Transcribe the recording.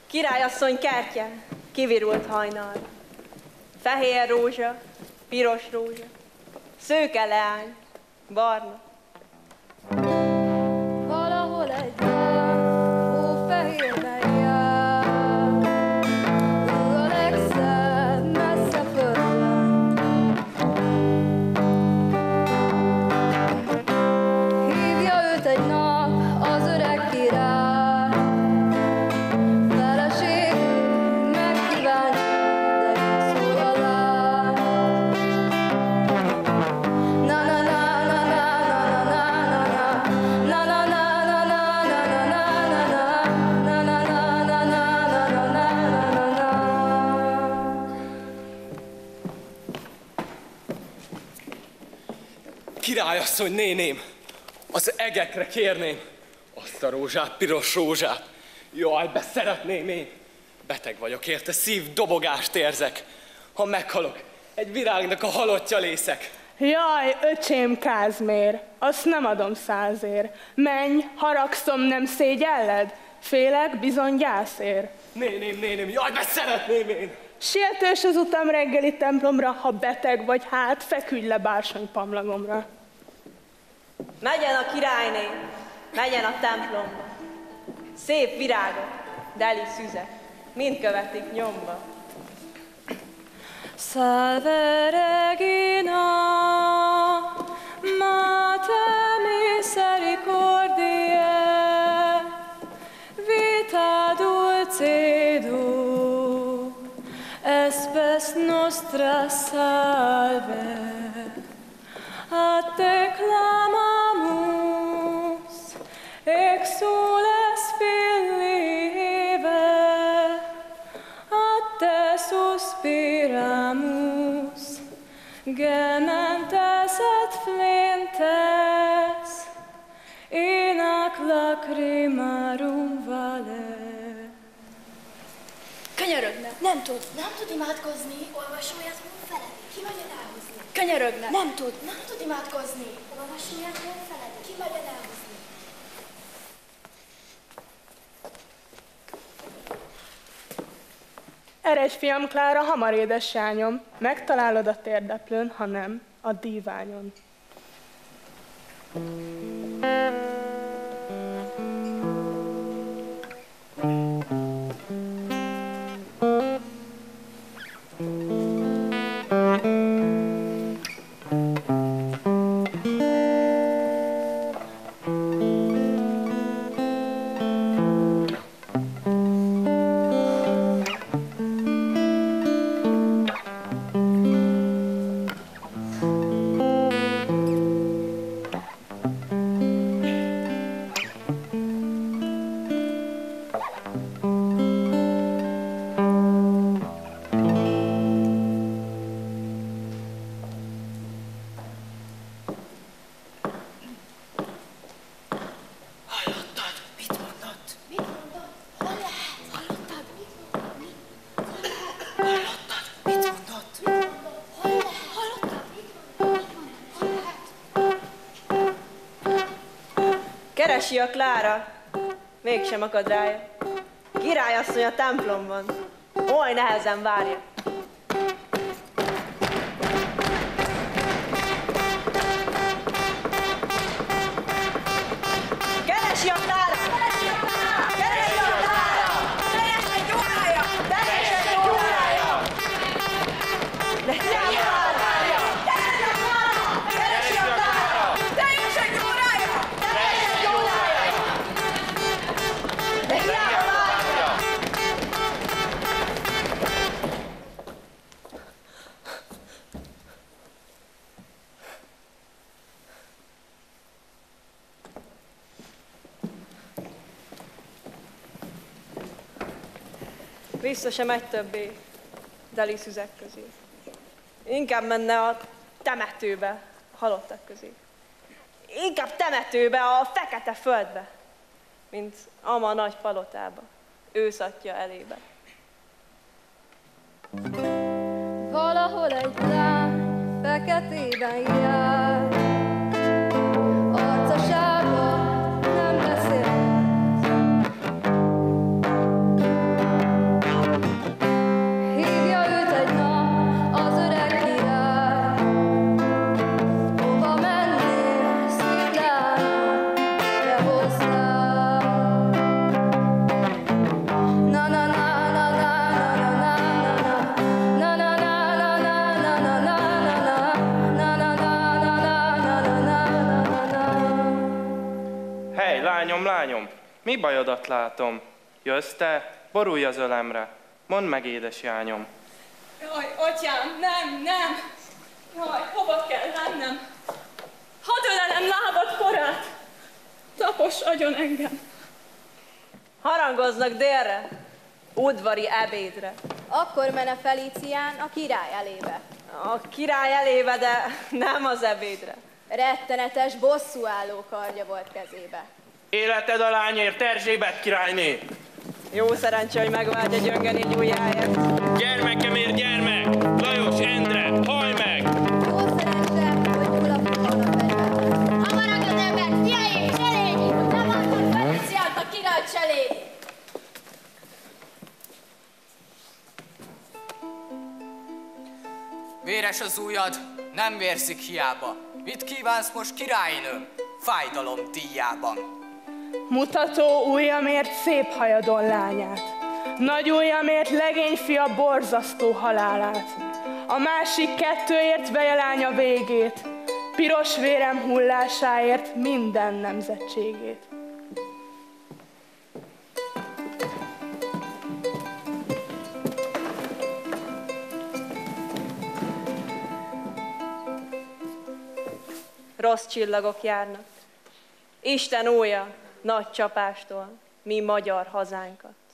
Királyasszony kertje, kivirult hajnal. Fehér rózsa, piros rózsa, szőke leány, barna. Valahol egy lány, hófehérben jár, ő a legszebb, messze földön. Hívja őt egy nap az öreg király, feleségül megkívánja, de így szól a lány. Na na na na na na na na Királyasszony, néném, az egekre kérném azt a rózsát, piros rózsát. Jaj, be szeretném én. Beteg vagyok érte, szívdobogást érzek. Ha meghalok, egy virágnak a halottja lészek. Jaj, öcsém Kázmér, azt nem adom 100-ért. Menj, haragszom, nem szégyelled? Félek, bizony gyászér. Néném, jaj, be szeretném én. Sietős az utam reggeli templomra, ha beteg vagy, hát feküdj le bársonypamlagomra. Megyen a királyné, megyen a templomba. Szép virágok, deli szüzek, mind követik nyomba. Salve Regina, Mater misericordiae, vita dulcedo, espes nostra salve. A te clamamus, exules filive, a te suspiramus, gementes et flentes, in ac lacrimarum vale. Könyörögne! Nem tud imádkozni, olvasóját mond feled, ki megy elhozni. Könyörögne! Nem tud imádkozni, olvasóját mond feled, ki megy elhozni. Eredj, fiam Klára, hamar édesányom, megtalálod a térdeplőn, ha nem, a díványon. Keresi a Klára, mégsem akad rája. Királyasszony a templomban, oly nehezen várja. Keresi a Klára! Keresi a Klára! Keresi a Klára! Teljes egy órája! Teljes egy órája! Keresi a Klára! Keresi a Klára! Teljes egy órája! Teljes egy órája! De hiába várja! Vissza sem megy többé deli szüzek közé. Inkább menne a temetőbe, a halottak közé. Inkább temetőbe, a fekete földbe, mint ama a nagy palotába, őszatja elébe. Valahol egy lány feketében jár, arca sárga, nem beszél. Jaroszláv. Na na na na na na na na na na na na na na na. Hely, lányom, mi bajodat látom? Jössz te? Borulj az ölemre. Mondd meg, édesjányom. Jaj, atyám, nem! Jaj, hova kell lennem? Hadd ölelem lábad korát! Tapos agyon engem! Harangoznak délre, udvari ebédre. Akkor mene Felicián a király elébe. A király elébe, de nem az ebédre. Rettenetes bosszúálló kardja volt kezébe. Életed a lányért, Erzsébet királyné! Jó szerencsé, hogy megvált egy gyöngerény ujjáért. Gyermekemért gyermek! Lajos, Endre, hajj meg! Jó szerencse, hogy Gyula foglalnak fegyvert. Hamarag az ember, fiaim, cselédi, hogy nem adnak Feliciát a király cselédi. Véres az ujjad, nem vérzik hiába. Mit kívánsz most, királynőm? Fájdalom díjában. Mutató ujjamért szép hajadon lányát, nagy ujjamért legényfia borzasztó halálát, a másik kettőért veje lánya végét, piros vérem hullásáért minden nemzetségét. Rossz csillagok járnak. Isten ója nagy csapástól, mi magyar hazánkat.